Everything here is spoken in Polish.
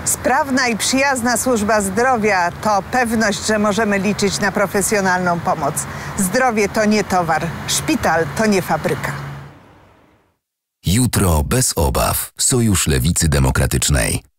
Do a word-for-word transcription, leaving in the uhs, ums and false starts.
Sprawna i przyjazna służba zdrowia to pewność, że możemy liczyć na profesjonalną pomoc. Zdrowie to nie towar, szpital to nie fabryka. Jutro bez obaw. Sojusz Lewicy Demokratycznej.